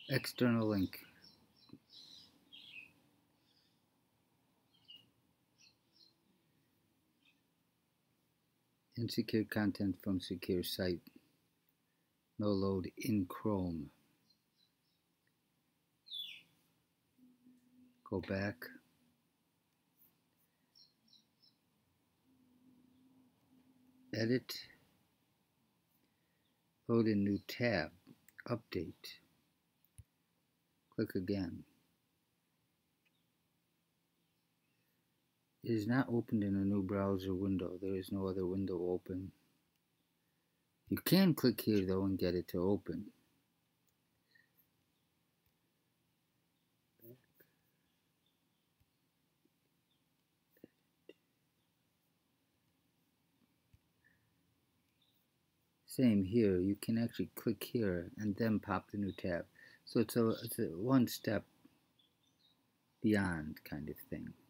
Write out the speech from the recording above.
External link. Insecure content from secure site. No load in Chrome. Go back. Edit. Load a new tab. Update. Click again. It is not opened in a new browser window. There is no other window open. You can click here though and get it to open. Same here. You can actually click here and then pop the new tab. So it's a one step beyond kind of thing.